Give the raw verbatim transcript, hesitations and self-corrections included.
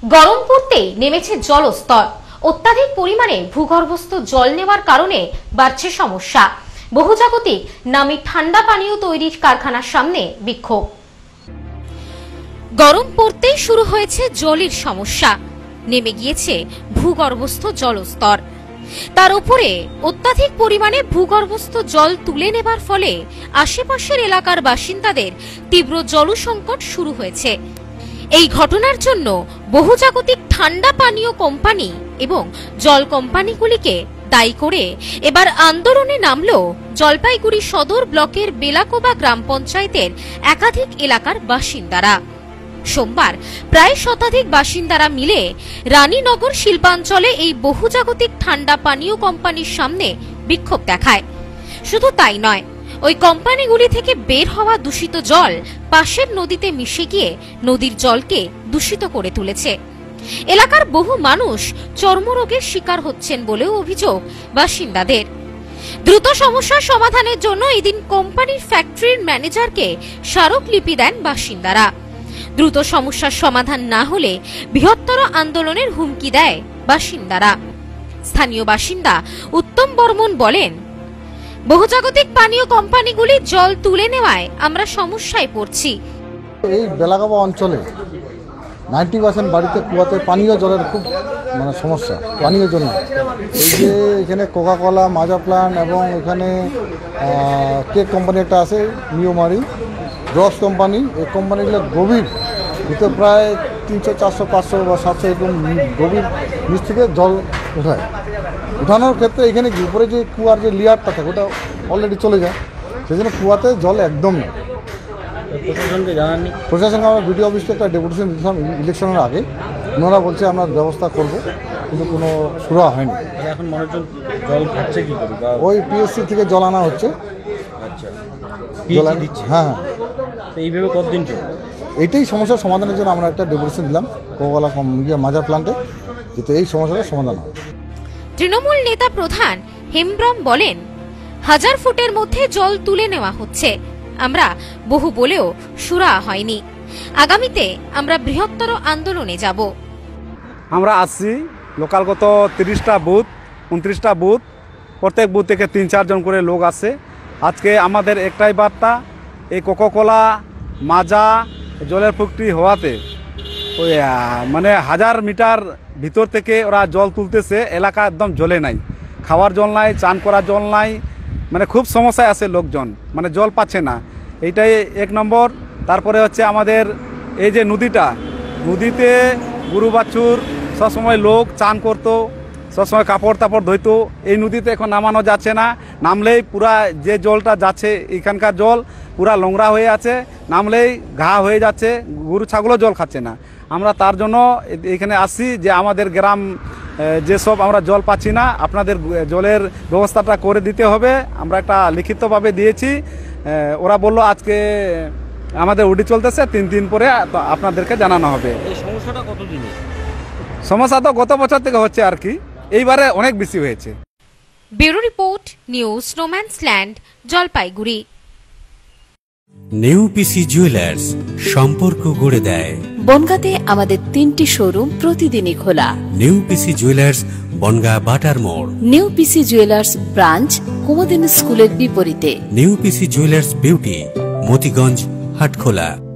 গরম পড়তেই নেমেছে জলস্তর। অত্যাধিক পরিমাণে ভূগর্ভস্থ জল নেওয়ার কারণে বাড়ছে সমস্যা। বহুজাগতিক নামী ঠান্ডা পানীয় তৈরির কারখানার সামনে বিক্ষোভ। গরম পড়তেই শুরু হয়েছে জলের সমস্যা, নেমে গিয়েছে ভূগর্ভস্থ জলস্তর। তার উপরে অত্যাধিক পরিমাণে ভূগর্ভস্থ জল তুলে নেবার ফলে আশেপাশের এলাকার বাসিন্দাদের তীব্র জলসংকট শুরু হয়েছে। এই ঘটনার জন্য বহুজাগতিক ঠান্ডা পানীয় কোম্পানি এবং জল কোম্পানিগুলিকে দায়ী করে এবার আন্দোলনে নামল জলপাইগুড়ি সদর ব্লকের বেলাকোবা গ্রাম পঞ্চায়েতের একাধিক এলাকার বাসিন্দারা। সোমবার প্রায় শতাধিক বাসিন্দারা মিলে রানীনগর শিল্পাঞ্চলে এই বহুজাগতিক ঠান্ডা পানীয় কোম্পানির সামনে বিক্ষোভ দেখায়। শুধু তাই নয়, ওই কোম্পানিগুলি থেকে বের হওয়া দূষিত জল পাশের নদীতে মিশে গিয়ে নদীর জলকে দূষিত করে তুলেছে। এলাকার বহু মানুষ চর্মরোগের শিকার হচ্ছেন বলেও অভিযোগ বাসিন্দাদের। দ্রুত সমস্যার সমাধানের জন্য এদিন কোম্পানির ফ্যাক্টরির ম্যানেজারকে স্মারকলিপি দেন বাসিন্দারা। দ্রুত সমস্যার সমাধান না হলে বৃহত্তর আন্দোলনের হুমকি দেয় বাসিন্দারা। স্থানীয় বাসিন্দা উত্তম বর্মন বলেন, বহুজাগতিক পানীয় কোম্পানিগুলি জল তুলে নেওয়ায় আমরা সমস্যায় পড়ছি। এই বেলাগাবা অঞ্চলে নাইনটি পার্সেন্ট বাড়িতে কুয়াতে পানীয় জলের খুব মানে সমস্যা পানীয় জন্য। এই যে এখানে কোকাকোলা, মাজা প্লান্ট এবং এখানে কেক কোম্পানি একটা আছে নিউমারি, রস কোম্পানি, এই কোম্পানিগুলো গভীর ভিতরে প্রায় তিনশো চারশো পাঁচশো বা সাতশো এরকম গভীর নিচ থেকে জল উঠায়। উঠানোর ক্ষেত্রে এখানে কি উপরে যে কুয়ার যে লেয়ারটা থাকে ওটা অলরেডি চলে যায়, সেই জন্য কুয়াতে জল একদম নেই। প্রশাসনকে জানাননি? প্রশাসনকে আমরা বিডিও অফিসে একটা ডেপুটেশন দিয়েছিলাম ইলেকশনের আগে, ওনারা বলছে আমরা ব্যবস্থা করব, কিন্তু কোনো সুরা হয়নি। এখন মানুষজন জল খাচ্ছে কি করে? ওই পিএসসি থেকে জল আনা হচ্ছে। আচ্ছা, জল দিচ্ছে। হ্যাঁ হ্যাঁ, এইভাবে কতদিন চলবে? এইটাই সমস্যার সমাধানের জন্য আমরা একটা ডেপুটেশন দিলাম কোকাকোলা মাজার প্লান্টে, যাতে এই সমস্যাটার সমাধান হয়। তৃণমূল নেতা প্রধান হেমব্রম বলেন, হাজার ফুটের মধ্যে জল তুলে নেওয়া হচ্ছে, আমরা বহু বলেও সুরা হয়নি। আগামীতে আমরা বৃহত্তর আন্দোলনে যাব। আমরা আসছি লোকালগত তিরিশটা বুথ, উনত্রিশটা বুথ, প্রত্যেক বুথ থেকে তিন চারজন করে লোক আসে। আজকে আমাদের একটাই বার্তা, এই কোকাকোলা মাজা জলের ফ্যাক্টরি হওয়াতে ওই মানে হাজার মিটার ভিতর থেকে ওরা জল তুলতেছে, এলাকা একদম জলে নাই, খাওয়ার জল নাই, চান করার জল নাই, মানে খুব সমস্যায় আছে লোকজন, মানে জল পাচ্ছে না। এইটাই এক নম্বর। তারপরে হচ্ছে আমাদের এই যে নদীটা, নদীতে গরু বাছুর সবসময় লোক চান করতো, সবসময় কাপড় তাপড় ধুইতো, এই নদীতে এখন নামানো যাচ্ছে না। নামলেই পুরা যে জলটা যাচ্ছে এখানকার জল পুরা নোংরা হয়ে আছে, নামলেই ঘা হয়ে যাচ্ছে, গরু ছাগলও জল খাচ্ছে না। আমরা তার জন্য এখানে আসছি যে আমাদের গ্রাম যেসব আমরা জল পাচ্ছি না, আপনাদের জলের ব্যবস্থাটা করে দিতে হবে। আমরা একটা লিখিতভাবে দিয়েছি, ওরা বললো আজকে আমাদের ওডি চলতেছে, তিন দিন পরে আপনাদেরকে জানানো হবে। এই সমস্যাটা কতদিন? সমস্যা তো গত বছর থেকে হচ্ছে আর কি, এইবারে অনেক বেশি হয়েছে। Bureau report, news no man's land, Jalpaiguri. নেউপিসি জুয়েলার্স, সম্পর্ক গড়ে দেয়। বনগাঁতে আমাদের তিনটি শোরুম প্রতিদিনই খোলা। নেউপিসি জুয়েলার্স, বনগাঁ বাটার মোড়। নেউপিসি জুয়েলার্স ব্রাঞ্চ কুমদিন স্কুলের বিপরীতে। নেউপিসি জুয়েলার্স বিউটি, মতিগঞ্জ, হাটখোলা।